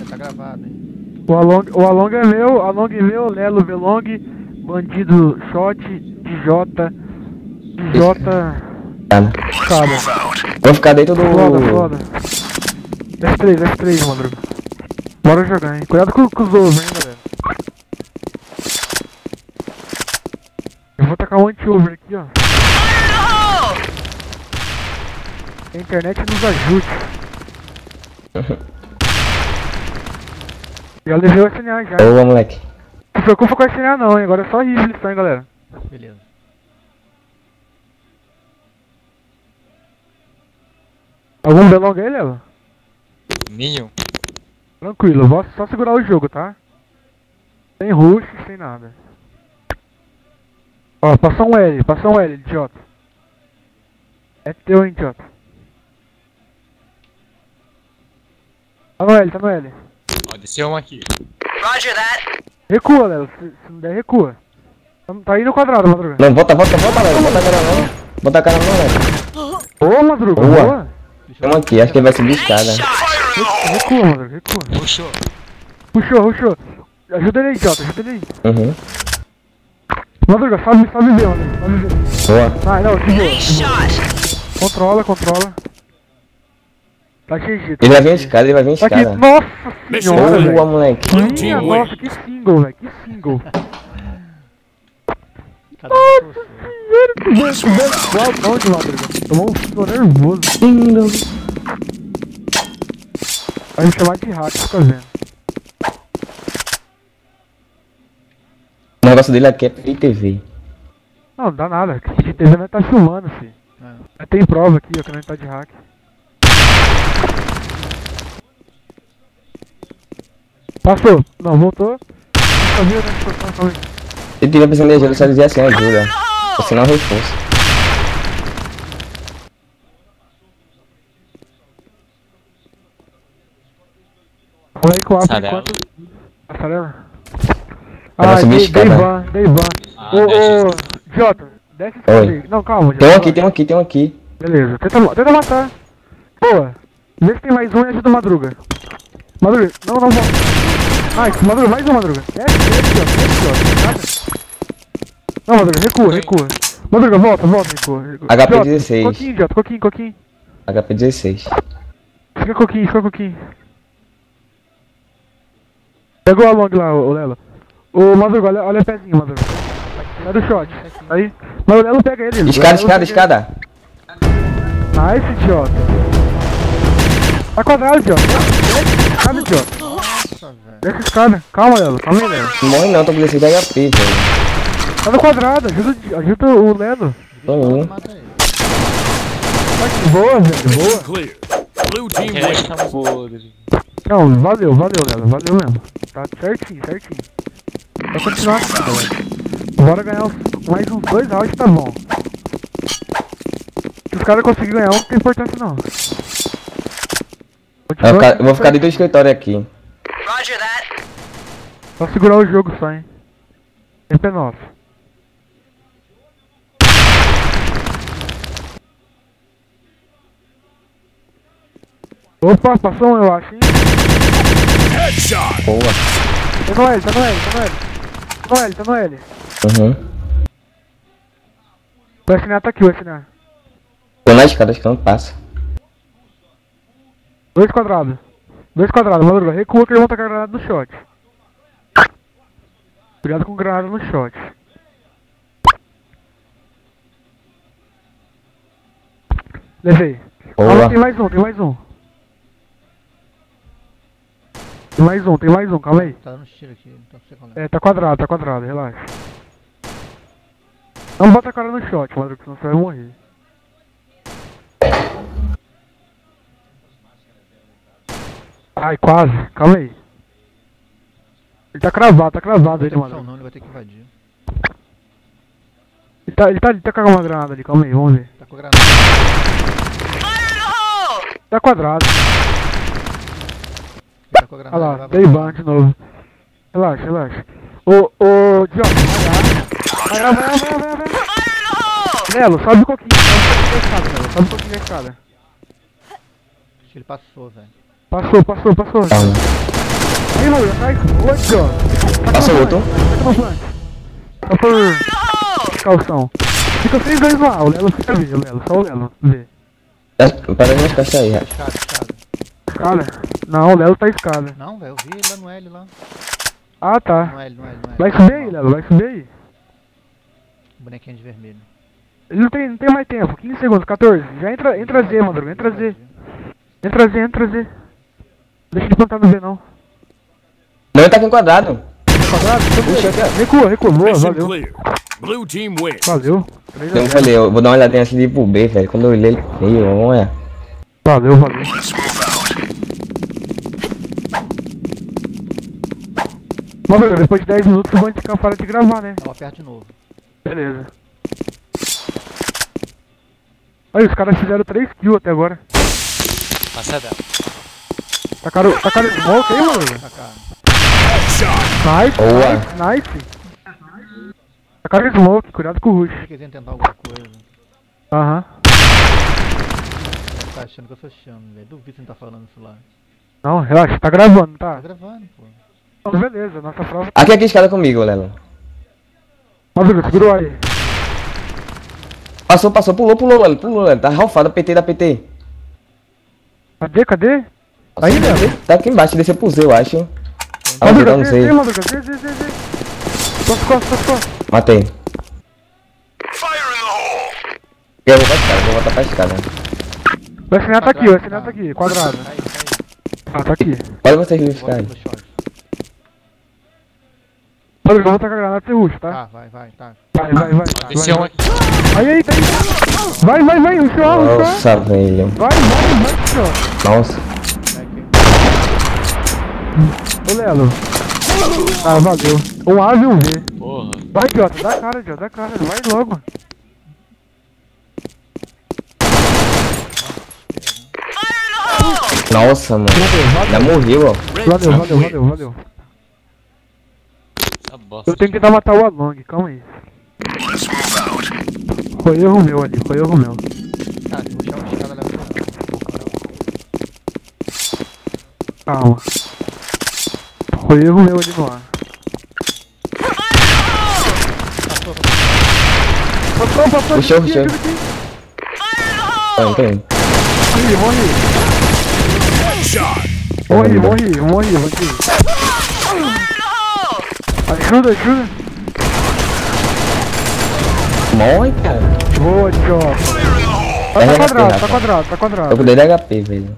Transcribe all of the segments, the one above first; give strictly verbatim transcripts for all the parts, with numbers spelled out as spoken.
tá gravado, hein? O Along, o Along é meu, Along é meu, Lelo Velong, Bandido Shot, D J, D J... Cara. Cara. Vou ficar dentro do... Foda, foda. F três, F três, Madruga. Bora jogar, hein? Cuidado com, com os ovos, hein, galera. Eu vou tacar um anti-over aqui, ó. Que a internet nos ajude. Já levei o S N A já. Boa, moleque. Não se preocupa com o S N A não, hein? Agora é só rifle só, hein, galera. Beleza. Algum belong aí, Lelo? Minion. Tranquilo, vou só segurar o jogo, tá? Sem rush, sem nada. Ó, passou um L, passou um L, idiota. É teu, hein, idiota. Tá no L, tá no L. Ó, desceu um aqui. Roger that. Recua, Lelo, se, se não der, recua. Tá, tá aí no quadrado, Madruga. Não, volta, volta, volta, Léo. Bota a cara não. Bota a cara não, Léo. Ô, Madruga, Boa. boa. Tem um aqui, acho que ele vai subir escada. Recua, Madruga, recua. Puxou. Puxou, puxou. Ajuda ele aí, idiota, ajuda ele aí. Uhum. Madruga, sobe, sobe B, Madruga, sobe B. Boa. Ah, não, de boa, Nice de boa. shot. Controla, controla. Tá G G. Ele vai vir escada, ele vai vir Aqui, escada. nossa senhora, Boa, velho. moleque. Minha nossa, que single, velho, que single. Cada um por você. Qual não de Madruga? Tomou um single nervoso. Vai me chamar de hack, fica vendo. O negócio dele aqui é P T V. Não, não dá nada, que de T V nós tá filmando, filho. É. Tem prova aqui, ó, que nós tá de hack. Passou, não, voltou. Só viu, né? Só- só- só- Se tiver precisando de ajuda, só dizer assim, ajuda. Ou senão reforço. Vamos aí com o A por Mussarela. enquanto. Mussarela? Ela Ah, subiu a dei escada. van, dei van. Ah, Ô, desce. ô, Jota, desce esse cara Oi. aí. Não, calma, Jota. Tem um aqui, vai. tem um aqui, tem um aqui. Beleza, tenta, tenta matar. Boa. Vê se tem mais um e ajuda o Madruga. Madruga, não, não, não. Nice, Madruga, mais um, Madruga. Desce, desce, ó, desce, ó. Nada. Não, Madruga, recua, recua. Madruga, volta, volta, recua. recua. H P Jota, dezesseis. Coquinho, Jota, coquinho, coquinho. H P dezesseis. Fica coquinho, fica coquinho. Pegou a long lá, ô Lelo. Ô Madruga, olha, olha o pezinho, Madruga. Sai do shot. Aí. Mas o Lelo pega ele. Escada, o Lelo escada, pega escada. ele. Nice, idiota. Tá quadrado, idiota. Desce, escada, idiota. Nossa, velho. Desce a escada. Calma, Lelo. Calma aí, Lelo. Não morre não, tô com dezesseis de H P, velho. Tá no quadrado. Ajuda, ajuda o Lelo. Tô indo. Mata ele. Boa, velho. Boa. Clear. Blue team Internet wins. tá podre. Não, valeu, valeu, Lelo. Valeu mesmo. Tá certinho, certinho. Vai continuar assim, galera. Bora ganhar uns, mais uns dois rounds, tá bom. Se os caras conseguirem ganhar um, não tem importância não. Eu vou ficar, eu vou ficar dentro do escritório aqui. Roger that. Só segurar o jogo só, hein. Esse é nosso. Opa, passou um, eu acho, hein. Headshot. Boa. Tá no L, tá no L, tá no L. Tá no L, tá no L. Uhum. O S N A tá aqui, o S N A. Tô na escada, acho que não passa. Dois quadrados. Dois quadrados, Madruga. Recua que eles vão tacar granada no shot. Cuidado com granada no shot. Levei. Boa. Ah, tem mais um, tem mais um. Tem mais um, tem mais um, calma aí. Tá dando tiro aqui, não sei qual é. É, tá quadrado, tá quadrado, relaxa. Não bota a cara no shot, Madruga, senão você vai morrer. Ai, quase, calma aí. Ele tá cravado, tá cravado Não ele, tem opção mano. não, ele vai ter que invadir. Ele tá, ele tá, ele tá com uma granada ali, calma aí, vamos ver. Tá com granada. Fire in the hole. Tá quadrado. Tá com Olha granada. lá, vai dei pra- ban de novo. Relaxa, relaxa. Ô, ô, Diogo, vai lá. Vai lá, vai lá, vai lá, vai lá. Fire in the hole. Lelo, sobe um pouquinho, sobe um pouquinho da escada, Lelo, sobe um pouquinho da escada. Acho que ele passou, velho. Passou, passou, passou. Calma. Aí, mano, atrás. Boa, idiota. Passou outro. Fica no flanco. Só por calção. Fica seis dois lá, o Lelo fica V, o Lelo, só o Lelo, V. Para nas caixas aí, Racha. Escada, escada. Escada? Não, o Lelo tá escada. Não, velho, eu vi lá no L lá. Ah, tá. No L, no L, no L. Vai subir aí, Lelo, vai subir aí. Bonequinho de vermelho. Ele não tem, não tem mais tempo, quinze segundos, quatorze. Já entra, entra Z, Madruga, entra Z. Entra Z, entra Z. Deixa ele plantar no Z, não. Não, ele tá aqui em quadrado. Quadrado, Puxa, aqui, ó. recua, recua, boa, Mission valeu. clear. Blue team win. Valeu. três a Eu zero. falei, eu vou dar uma olhadinha antes de ir pro B, velho. Quando eu olhei ele veio, vamos olhar. Valeu, valeu. Madruga, depois de dez minutos o Bandican para de gravar, né? Tava perto de novo. Beleza. Olha, os caras fizeram três kills até agora. Passa dela. Tacaram, tacaram smoke aí, mano? Pra cá. Headshot. Nice, Boa. nice, nice. Tacaram smoke, cuidado com o rush. Acho que eles iam tentar alguma coisa. Aham. Deve tá achando que eu sou chame, velho. Duvido que não tá falando isso lá. Não, relaxa, tá gravando, Tá tá? gravando, pô. Então, beleza, nossa prova. Aqui, aqui, escada comigo, Lelo. Madruga, segurou aí. Passou, passou, pulou, pulou, Lelo, pulou, Lelo. Tá ralfado, P T da P T. Cadê, cadê? Aí, Passou, Lelo. tá aqui embaixo, desceu pro Z, eu acho. Ah, Madruga, não Z, sei. Z, Madruga, Z, Z, Z, Z. Costas, costas, costas, costas. Matei. Fire in the hole. Eu vou pra escada, vou voltar pra escada. O S N A tá aqui, o S N A tá aqui, quadrado. Aí, aí. Ah, tá aqui. Olha vocês me ficar Volta aí. pro short. Madruga, eu vou tacar a granada e rush, tá? Tá, vai, vai, tá. Vai, vai, vai. Desceu um vai. aqui. Aí, aí, tá aí. Vai, vai, vai, rushou, rushou. Nossa, velho. Vai, vai, vai, rushou. Nossa. Vai aqui. Ô, Lelo. Ah, valeu. Um A e um V. Porra. Vai, idiota, dá cara, idiota, dá cara. Vai logo. Nossa, mano. Já morreu, ó. Red Valeu, team valeu, win. valeu, valeu. Essa bosta. Eu tenho que tentar matar o Along, calma aí. Let's move out. Foi erro meu ali, foi erro meu. Tá, se puxar uma escada, leva pra Calma. Foi erro meu ali no ar. Passou, passou. Puxou, aqui, puxou. aqui, aqui. Tá, então. Morri, morri. Headshot. Morri, morri, morri, morri. Ajuda, ajuda. Morre, cara. Boa, idiota. Fire in the hole. Tá, É tá H P, quadrado, tá Rafa. quadrado, tá Eu quadrado. cuidei da H P, velho.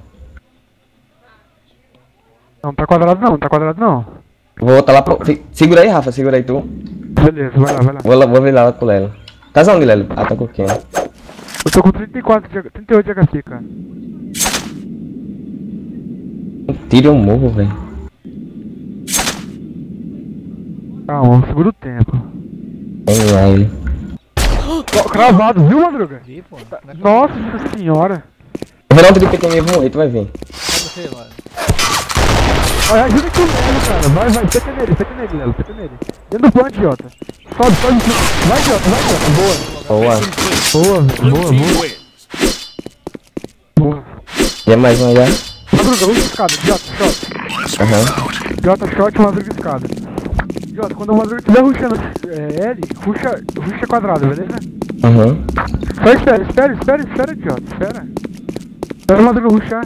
Não, tá quadrado não, tá quadrado não. Vou voltar lá pro... Se- Segura aí, Rafa, segura aí tu. Beleza, vai lá, vai lá. Vou, lá, vou ver lá com o Lelo. Tá onde, Lelo? Ah, tá com quem? Eu tô com trinta e quatro, de, trinta e oito de H P, cara. Tira um morro, velho. Calma, segura o tempo. Vem lá ele. Ó, cravado, viu, Madruga? Vi, pô. Como é que Nossa senhora. Eu vou dar um tiro pequeno e vou morrer, tu vai ver. Pode você, mano. Olha, ajuda aqui o Lelo, cara. Vai, vai, peta nele, peta nele, Lelo, peta nele. Dentro do plant, idiota. Sobe, sobe, sobe. Vai, idiota, vai, idiota. Boa. Boa. Boa, velho, Blue boa, team boa. wins. Boa. E é mais uma já? Madruga, usa escada, idiota, shot. Let's Aham. move out. Idiota, shot, Madruga, escada. Idiota, quando o Madruga estiver rushando é, L, rusha, rusha quadrado, beleza? Aham. Só espera, espera, espera, espera, idiota, espera. Espera o Madruga rushar.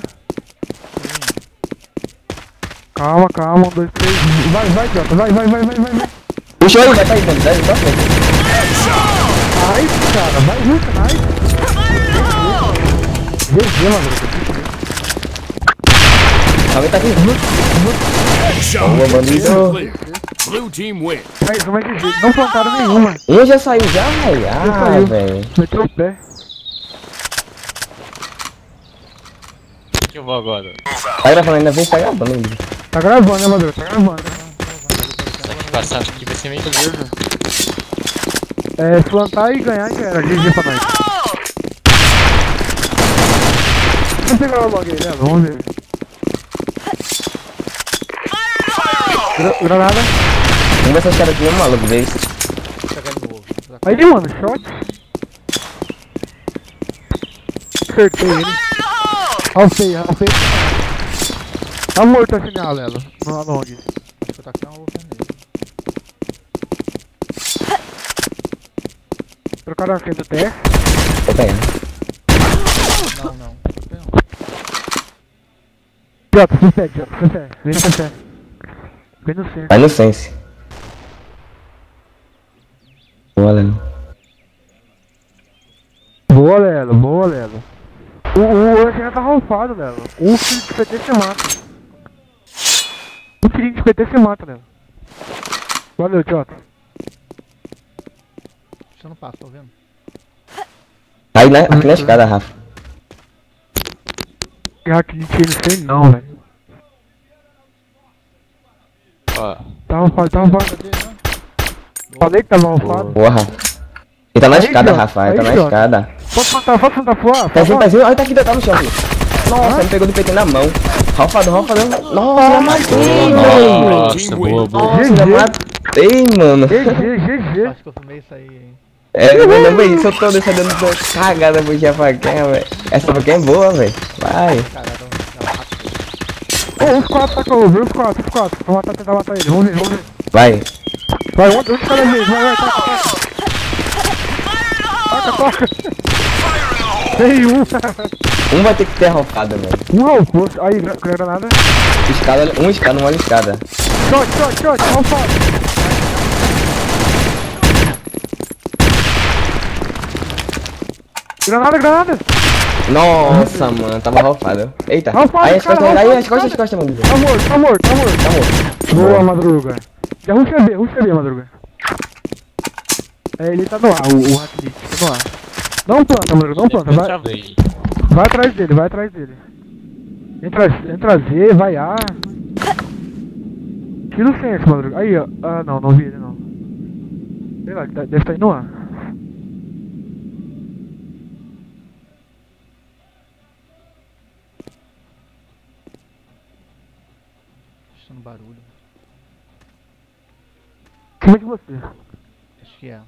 Calma, calma, um, dois, três. Vai, vai, idiota, vai, vai, vai, vai, vai, vai. Puxa aí, vai pra aí, mano. Dá pra frente. Nice, cara, vai, rusha, nice. G G, Madruga. Alguém tá aqui. Headshot. Boa, bandido. Clear. Blue team wins. Mais uma G G, não plantaram nenhuma. Um já saiu já, velho. Já Ah, saiu. velho. Meteu o pé. O que eu vou agora? Tá gravando ainda, vem pegar a banda. Tá gravando, né, Madruga? Tá gravando. Será que passar aqui vai ser meio livre? É, plantar e ganhar já era. G G pra nós. Vamos pegar o log aí, né? Vamos ver. Gra granada. Vamos ver se os caras aqui é um maluco desse. Vou pegar de novo. Aí, mano, shot. Acertei ele. Alfei, alfei. Tá morto assim na Lelo, no long. Acho que eu taquei uma wolf nele. Trocaram a frente do T F. Tô pegando. Não, não. Tem um. Jota, sem pé, Jota, sem pé. Vem sem pé. Vem no centro. Vai no sense. Boa, Leno. Boa, Lelo, boa, Lelo. O, o Angelina tá roubado, Lelo. Um tiro de P T você mata. Um tirinho de P T você mata, Lelo. Valeu, Jota. Você não passa, tá vendo? Tá aí na, aqui na escada, Rafa. Que hack de tiro sem não, velho. Ó, Tava roubado, tava roubado. Cadê, né? Falei que tava roubado. Boa, Rafa. Ele tá na Aí, escada, Jota, Rafa. Ele aí, tá na Jota. escada. Posso matar, posso matar fora? Pezinho, pezinho. Olha, tá aqui, tá no chão, filho. Nossa, me pegou do P T na mão. Ralfadão, ralfadão. Nossa, eu matei, velho. nossa, boa, boa. Nossa, eu matei, mano. G G, G G. Acho que eu filmei isso aí, hein? É, eu lembro isso, eu tô dessa dando cagada pro Jafaquém, velho. Essa faquinha é boa, velho. Vai. Caralho, ela rápido. Ô, os quatro tá com o over, os quatro, os quatro. Vamos matar, tentar matar ele, vamos ver, vamos ver. Vai. Vai, um, um de cada vez, vai, vai, toca, toca. Toca, toca. Tem um. Um vai ter que ter ralfada, velho. Um roubou. Aí, gra- granada. Escada, um escada, uma escada. Shot, shot, shot, roubado. Granada, granada. Nossa, mano, tava ralfado. Eita. Ralfado, Aí as cara, costas, aí ralfado, as costas, as cara. costas, mano. Tá morto, tá morto, tá morto. Tá morto. Boa, Madruga. Já ruxa B, ruxa B, Madruga. É, ele tá no ar, o, o Hackney, tá no ar. Não planta, Madruga, não planta, Eu vai, travei. vai atrás dele, vai atrás dele. Entra, entra Z, vai A. Tira o senso, Madruga. Aí, ó. Ah, não, não vi ele, não. Sei lá, ele tá- deve estar indo no ar. Escutando barulho. Em cima de você. Acho que é.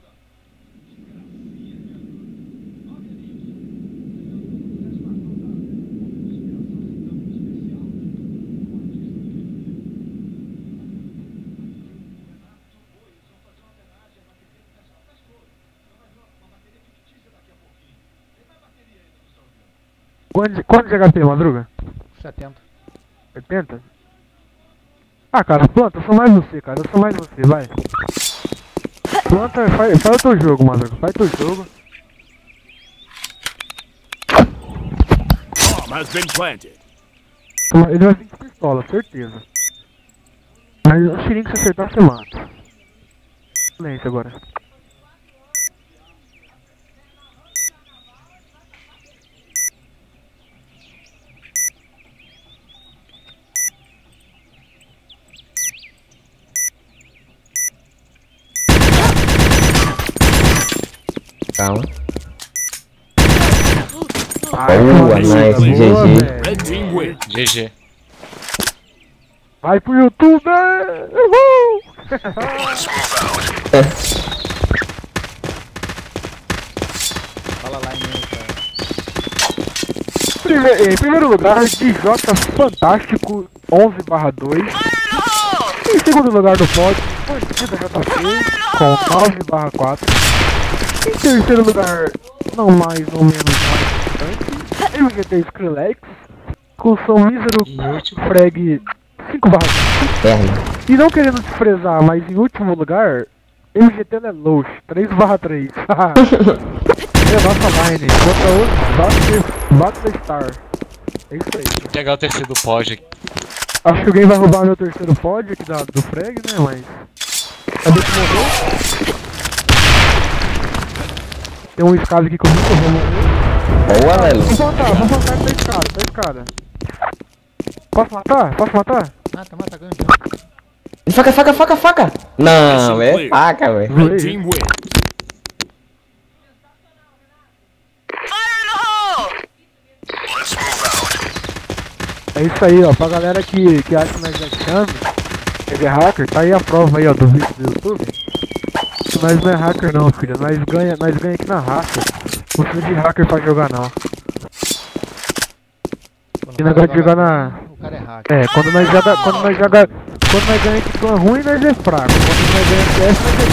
Quanto, quanto de H P, Madruga? setenta. oitenta? Ah, cara, planta, eu sou mais você, cara, eu sou mais você, vai. Planta, faz, faz o teu jogo, Madruga, faz o teu jogo. Bomb has been planted. Ele vai vir de pistola, certeza. Mas o xirinho que você acertar, você mata. Silêncio agora. Calma. Ai, Boa, Madruga, nice, G G. velho. Red team win. G G. Vai pro YouTube! Uhul! Fala lá em mim, cara. Prime- em primeiro lugar, D J Fantástico onze barra dois. Em segundo lugar do pódio, Bandida J P com nove barra quatro. Em terceiro lugar, não mais ou menos mais importante, M G T Skrillex com som mísero E último. frag cinco barra cinco. Perna. E não querendo desprezar, mas em último lugar, M G T Lelouch três barra três. É a nossa line contra o Battle Star. É isso aí. Vou pegar o terceiro do pódio aqui. Acho que alguém vai roubar meu terceiro pod aqui da, do frag, né? Mas. Cadê que morreu? Tem um escada aqui comigo, eu vou morrer. Boa, Lelo. Vamos matar, vamos matar essa escada, essa escada. Posso matar? Posso matar? Ah, tá matando já. Faca, faca, faca, faca. Não, é faca, velho. Red team win. Fire in the hole! É isso aí, ó. Pra galera que, que acha que nós é chame, ele é hacker, tá aí a prova aí, ó, do vídeo do YouTube. Nós não é hacker não, filha. Nós ganha, nós ganha aqui na raça. Não precisa de hacker pra jogar não. Quando Que o negócio cara de jogar joga- na. O cara é hack. É, quando nós joga, quando nós joga, quando nós ganhamos de clã ruim, nós é fraco. Quando nós ganhamos de S, nós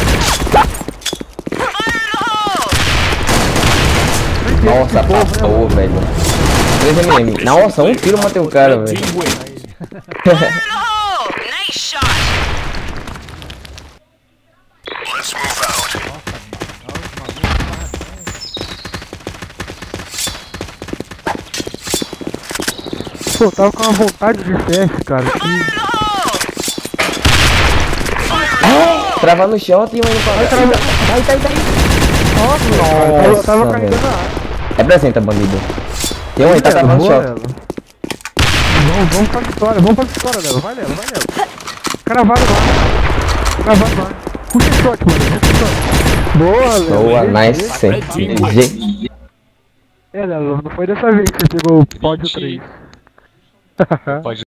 é Nossa, passou, velho. três M M. Nossa, um tiro matei o cara, velho. Team wins. Fire in the hole! Nice shot! Let's move out. Pô, tava com uma vontade de C S, cara. Que... Fire in the hole! Trava no chão, tem um indo pra lá. Vai, vai, vai. Nossa, eu tava Nossa, caindo velho. na área. Apresenta, bandido. Tem um aí, tá travando no Boa, chão. Lelo. Vamos, vamos pra vitória, vamos pra vitória, Lelo. Vai, Lelo, vai, Lelo. Cravado lá. Cravado lá. Puxa shot, mano. Puxa shot. Boa, Lelo. Boa, G G. nice. G. É, Lelo, não foi dessa vez que você pegou o pódio três. Pode